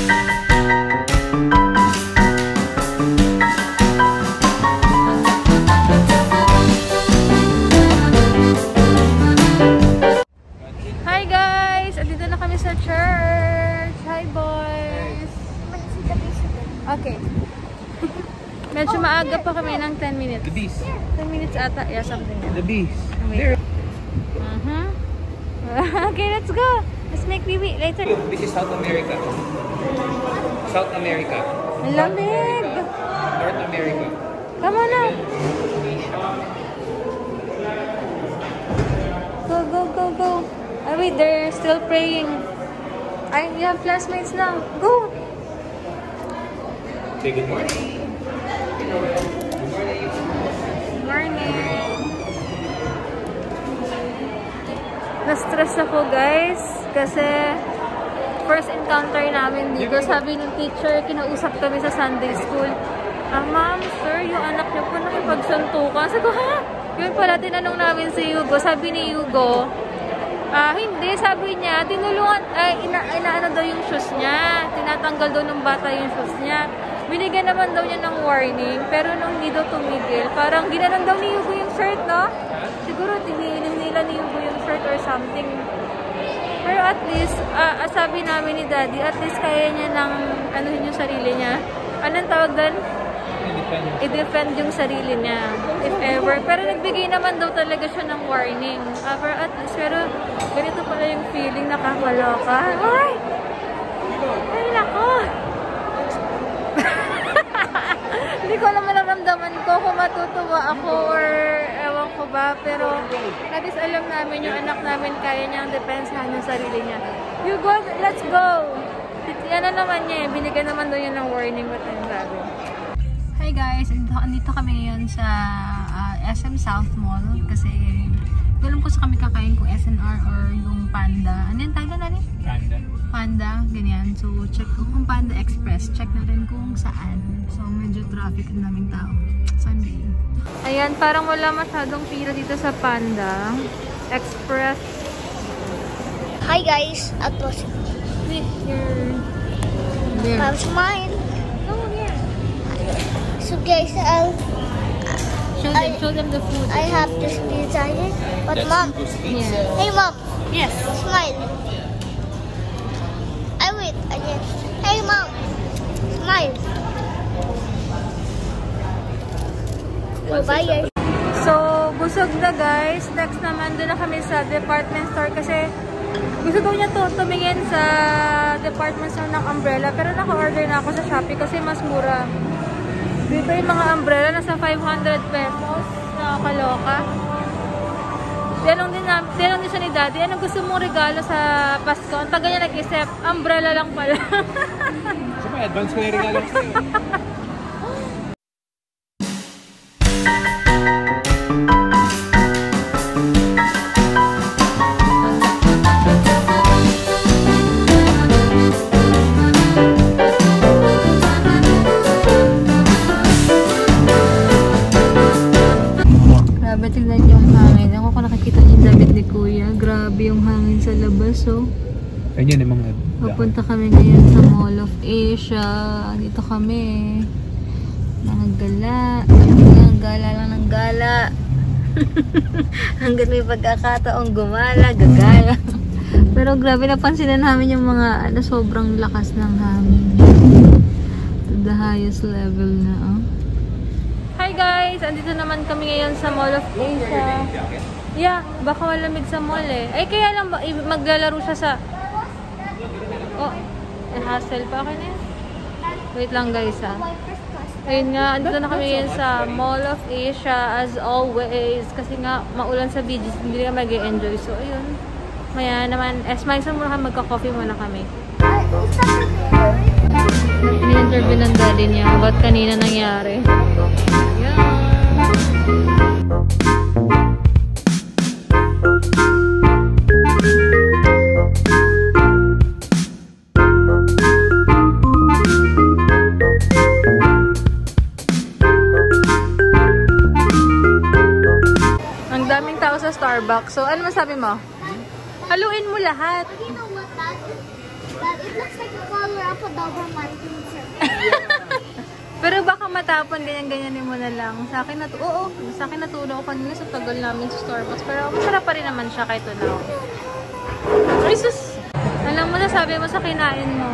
Okay. Medyo maaga pa kami ng 10 minutes. The bees. 10 minutes ata. Yeah, something. The bees. There. Okay, let's go. Let's make baby later. This is South America. South America. Ang lamig. North America. Come on now. Go, go, go, go. Oh, wait, they're still praying. You have classmates now. Go. Say good morning. Good morning. Na-stress ako, guys. Kasi first encounter namin dito. Sabi ng teacher, kinausap kami sa Sunday school. Ma'am, sir, yung anak niyo po nakipagsuntukan. Sabi ko, ha? Yun pala, tinanong namin si Hugo. Sabi ni Hugo, hindi, sabi niya, tinulungan, inaano daw yung shoes niya. Tinatanggal daw ng bata yung shoes niya. Binigyan naman daw niya ng warning, pero nung hindi daw tumigil, parang ginanon daw ni Hugo yung shirt, no? Siguro, tiniinim nila ni Hugo yung shirt or something. Pero at least, sabi namin ni Daddy, at least kaya niya ng, yung sarili niya. Anong tawag doon? I-defend yung sarili niya, if ever. Pero nagbigay naman daw talaga siya ng warning. Pero at least, pero ganito pala yung feeling, nakakaloka. Ay! Ay, nako! Hindi ko alam nararamdaman ko kung matutuwa ako or ewan ko ba. Pero at least alam namin yung anak namin kaya niyang depensahan yung sarili niya. You go, let's go! Yan na naman niya eh. Binigyan naman daw yun ng warning. But I'm grabe. Hi guys! Andito kami ngayon sa SM South Mall. Kasi alam ko sa kami kakain kung SNR or yung Panda. Ano yung tawag na rin? Panda, ganyan. So, check kung Panda Express. Check na rin kung saan. So, medyo traffic ang daming tao. Sunday. Ayan, parang wala masyadong pila dito sa Panda Express. Hi guys, at was Here. Mom's mine. Oh, yeah. So guys, Show them the food. I have this pizza here. But mom, Yeah. hey mom, Yes. smile. I wait again. Hey mom, smile. So bye guys. So, busog na guys. Next naman, doon na kami sa department store kasi gusto daw niya tumingin sa department store ng umbrella. Pero naka-order na ako sa Shopee kasi mas mura. Dito yung mga umbrella nasa 500 pesos. Nakakaloka. Tinanong din siya ni Daddy, anong gusto mong regalo sa Pasko? Ang taga niya nag-isip, umbrella lang pala. So, may advance ko yung regalo ko sa'yo. Grabe, tignan yung hangin. Ako kung nakikita niyo yung damit ni Kuya. Grabe yung hangin sa labas, oh. Ayan yung mga... Papunta kami ngayon sa Mall of Asia. Dito kami. Gala. Ayan, gala lang ng gala. Hanggang may pagkakataong gumala, gagala. Pero grabe, napansinan namin yung mga sobrang lakas ng hangin. To the highest level na, oh. Hi guys! Andito naman kami ngayon sa Mall of Asia. Yeah, baka malamig sa mall eh. Ay, kaya lang maglalaro siya sa... Oh, hassle pa ako na yun. Wait lang guys ha. Ayun nga, andito na kami ngayon sa Mall of Asia as always. Kasi nga, maulan sa beaches, hindi na mag-e-enjoy. So, ayun. Maya naman, smile sa muna kami, magka-coffee muna kami. Ini-interview ng daddy niya. Ba't kanina nangyari? Ang daming tao sa Starbucks. So, ano masabi mo? Haluin mo lahat. You know what that it looks like the color of a Doberman pincer. Pero baka matapon, ganyan-ganyanin mo na lang. Sa akin natulog ako kanina sa tagal namin sa Starbucks. Pero masarap pa rin naman siya kahit tunaw. Jesus! Alam mo na, sabi mo sa kinain mo.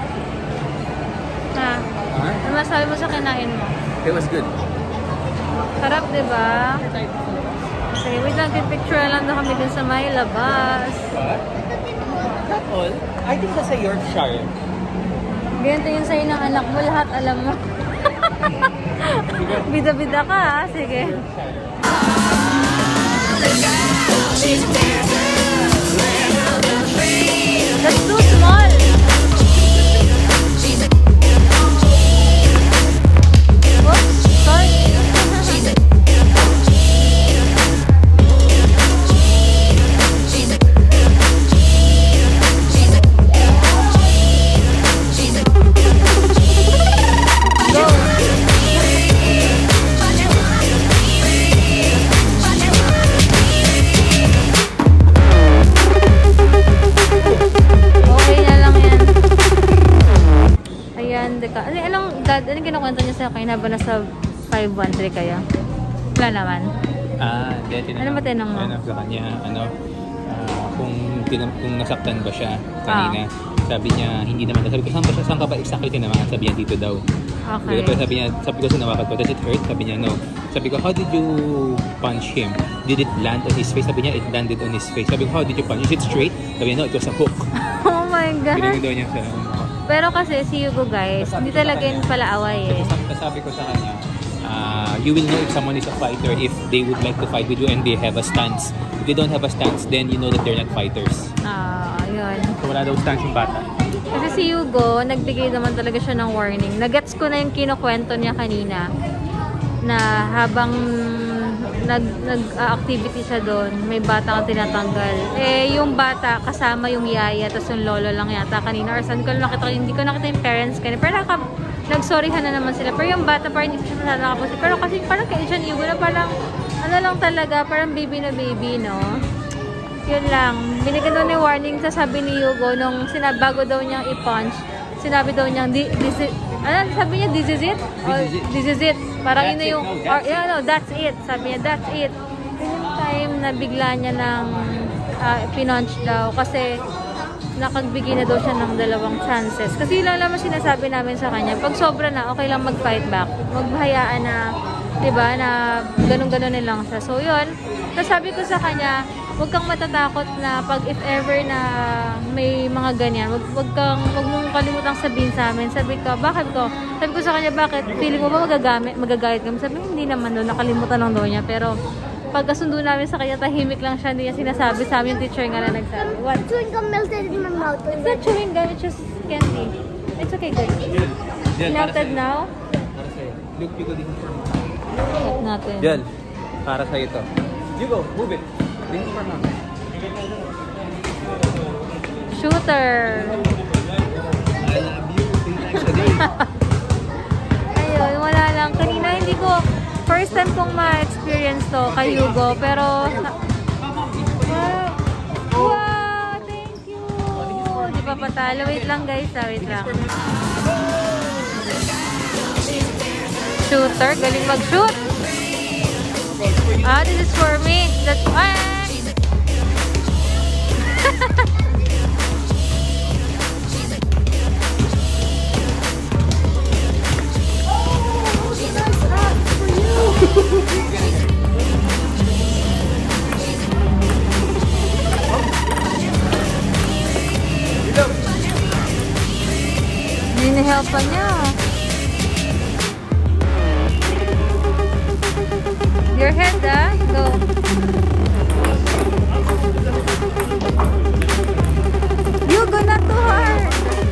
Ha? Ano masabi mo sa kinain mo? It was good. Sarap, diba? Sige, wait lang. Picture lang na kami dun sa may labas. What? Not all. I think that's a Yorkshire. Ganito yun sa'yo ng anak mo. Lahat alam mo. Bida-bida ka, ha? Sige. That's too small. Oops, sorry. Anong kinukwento niya sa akin habang nasa 513 kaya? Wala naman. Ano ba tinanong mo? Sa kanya, kung nasaktan ba siya kanina. Sabi niya, hindi naman. Sabi ko, saan ka ba exactly tinamaan? Sabi niya, dito daw. Okay. Pero sabi ko, sinawakan ko, does it hurt? Sabi niya, no. Sabi ko, how did you punch him? Did it land on his face? Sabi niya, it landed on his face. Sabi ko, how did you punch? Is it straight? Sabi niya, no, it was a hook. Oh my God. Pinagin daw niya sa Pero kasi si Hugo guys, hindi talaga yun pala away eh. Sabi ko sa kanya, you will know if someone is a fighter if they would like to fight with you and they have a stance. If they don't have a stance, then you know that they're not fighters. Yun. So wala daw stance yung bata. Kasi si Hugo, nagbigay naman talaga siya ng warning. Nagets ko na yung kinukwento niya kanina na habang nag-activity siya doon, may bata kang tinatanggal. Eh, yung bata, kasama yung yaya, tapos yung lolo lang yata kanina. Or saan ko nakita, hindi ko nakita yung parents kanina. Pero nag-sorryhan na naman sila. Pero yung bata parang hindi siya masyadong nakapusin. Pero kasi parang kay John Hugo na parang, ano lang talaga, parang baby na baby, no? Yun lang. Binigyan daw ni warning sa sabi ni Hugo nung bago daw niyang i-punch. Sinabi daw niyang, sabi niya, this is it? This is it. Parang yun na yung, that's it. Sabi niya, that's it. Yun yung time na bigla niya ng pinunch daw. Kasi nakagbigay na daw siya ng 2 chances. Kasi lang naman sinasabi namin sa kanya, pag sobra na, okay lang mag-fight back. Maghayaan na, diba, na ganun-ganunin lang siya. So yun, tapos sabi ko sa kanya, huwag kang matatakot na pag if ever na may mga ganyan, huwag mong kalimutang sabihin sa amin. Sabi ko, bakit ko? Sabi ko sa kanya, bakit? Feeling mo ba magagayat kami? Sabi ko, hindi naman doon, nakalimutan lang doon niya. Pero pagkasundo namin sa kanya, tahimik lang siya, hindi niya sinasabi sa amin, yung teacher nga na nagsabi. What? Chewing gum melted in my mouth. It's not chewing gum, it's just candy. It's okay, good. Melted now? Para sa'yo. Look, you go dito for me. Check natin. Diyan. Para sa'yo ito. You go, move it. This is for mom. Shooter. I love you. 3 times a day. Ayun, wala lang. Kanina hindi ko, first time kong ma-experience to kay Hugo. Pero, wow, thank you. Di pa patalo. Wait lang guys, wait lang. Shooter, galing mag-shoot. This is for me. That's why. Hinihelp pa niya. Your head, go. You go not too hard.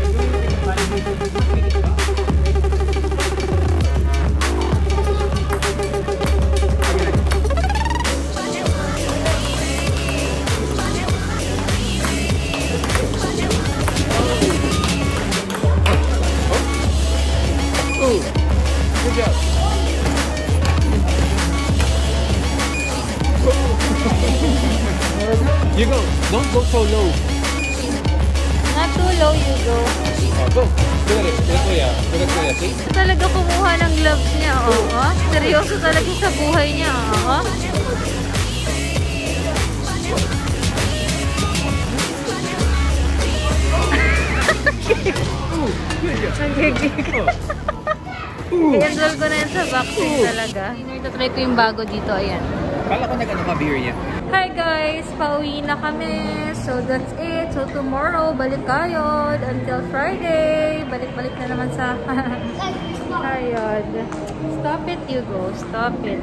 Good job. You go. Don't go so low. Not too low you go. Oh, go! Look at Kuya. Look at Kuya, see? Talaga kumuha ng gloves niya, oo. Seryoso talaga sa buhay niya, oo. I-enroll ko na yun sa vaccine talaga. Itatry ko yung bago dito, ayan. Kala ko nag-ano ka beer niya. Hi guys! Pauwi na kami. So that's it. So tomorrow, balik kayo. Until Friday. Balik-balik na naman sa Kayod. Stop it, Hugo. Stop it.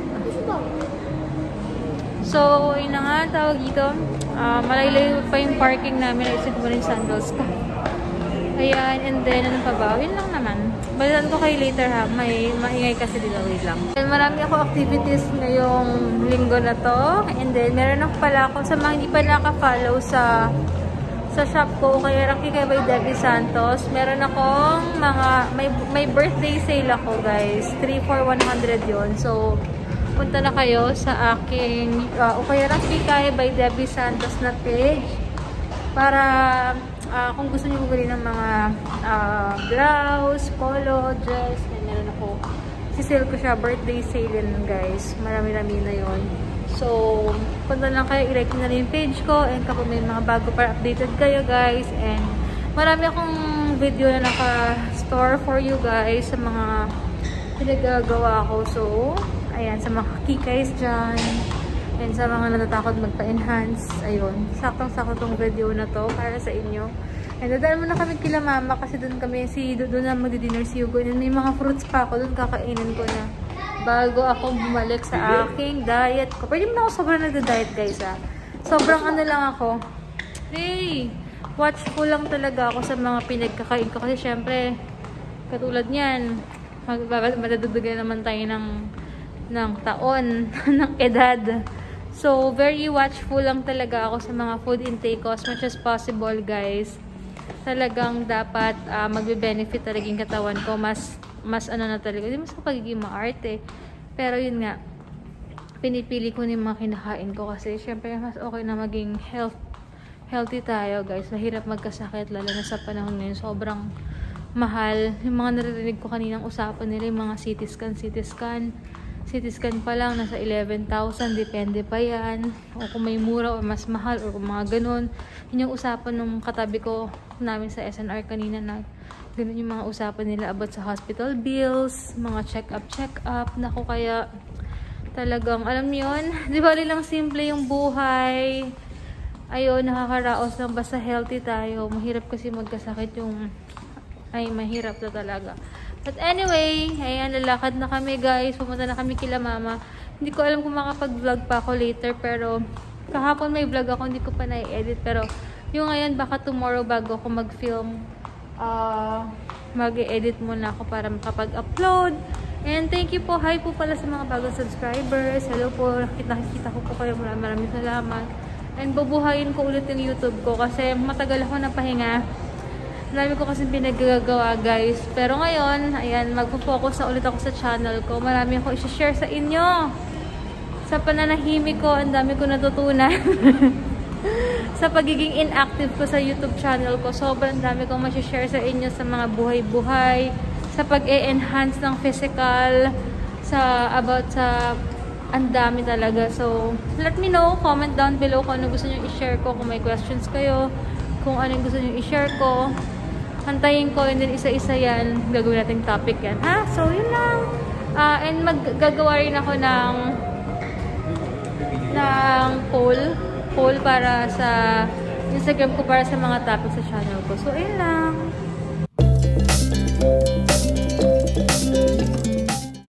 So, yun na nga, tawag dito. Malaylay pa yung parking namin. Ayusin ko rin sandals ko. Ayan, and then, ano pa ba? Yun lang naman. Balitan ko kayo later ha. May maingay kasi dito. Wait lang. And marami ako activities ngayong linggo na to. And then, meron ako pala ako sa mga hindi pa naka-follow sa shop ko. Kaya Rocky kay by Debbie Santos. Meron akong mga, may birthday sale ako guys. 3 for 100 yon. So, punta na kayo sa aking Ukay Rocky kay by Debbie Santos na page. Para kung gusto niyo bumili ng mga blouse, polo, dress, yan, meron ako. Si-sale ko siya, birthday sale yan guys. Marami-rami na yon. So, punta lang kayo, i-like na rin yung page ko. And kapag may mga bago para updated kayo guys. And marami akong video na naka-store for you guys sa mga pinagagawa ko. So, ayan, sa mga kikays dyan. And sa mga natatakot magpa-enhance, ayun, saktong-sakto tong video na to para sa inyo. And dadaan muna kami kila mama kasi doon kami, doon na magdi-dinner si Hugo. And may mga fruits pa ako, doon kakainin ko na. Bago ako bumalik sa aking diet ko. Pwede mo na ako sobrang nagda-diet guys ha. Sobrang ano lang ako. Hey! Watchful lang talaga ako sa mga pinagkakain ko. Kasi syempre, katulad niyan, madadudugan naman tayo ng taon, ng edad. So, very watchful lang talaga ako sa mga food intake ko as much as possible, guys. Talagang dapat magbe-benefit talaga yung katawan ko. Mas ano na talaga. Hindi mas pagiging maarte. Pero yun nga, pinipili ko yung mga kinakain ko kasi syempre mas okay na maging healthy tayo, guys. Mahirap magkasakit, lalo na sa panahon ngayon. Sobrang mahal. Yung mga naririnig ko kaninang usapan nila, yung mga CT scan pa lang, nasa 11,000, depende pa yan. O kung may mura o mas mahal o kung mga ganun. Yun yung usapan ng katabi ko namin sa SNR kanina na ganun yung mga usapan nila about sa hospital bills, mga check-up. Naku, kaya talagang, alam yun, di ba lang simple yung buhay. Ayun, nakakaraos lang basta healthy tayo. Mahirap kasi magkasakit yung, mahirap na talaga. But anyway, ayan, lalakad na kami guys. Pumunta na kami kila mama. Hindi ko alam kung makapag-vlog pa ako later. Pero kahapon may vlog ako. Hindi ko pa na-edit. Pero yung ngayon, baka tomorrow bago ako mag-film, mag-edit muna ako para makapag-upload. And thank you po. Hi po pala sa mga bagong subscribers. Hello po. Nakikita ko po kayo. Maraming salamat. And bubuhayin ko ulit yung YouTube ko. Kasi matagal ako napahinga. Marami ko kasi pinagagawa guys. Pero ngayon, ayan, magpo-focus na ulit ako sa channel ko. Marami ako i-share sa inyo. Sa pananahimik ko, ang dami ko natutunan. Sa pagiging inactive ko sa YouTube channel ko, sobrang dami kong ma-share sa inyo sa mga buhay-buhay, sa pag-e-enhance ng physical, about sa ang dami talaga. So, let me know, comment down below kung ano gusto nyo i-share ko, kung may questions kayo, kung ano gusto nyo i-share ko. Hantayin ko, and then isa-isa yan. Gagawin natin topic yan. Ha? So, yun lang. And maggagawa rin ako ng poll para sa Instagram ko para sa mga topic sa channel ko. So, yun lang.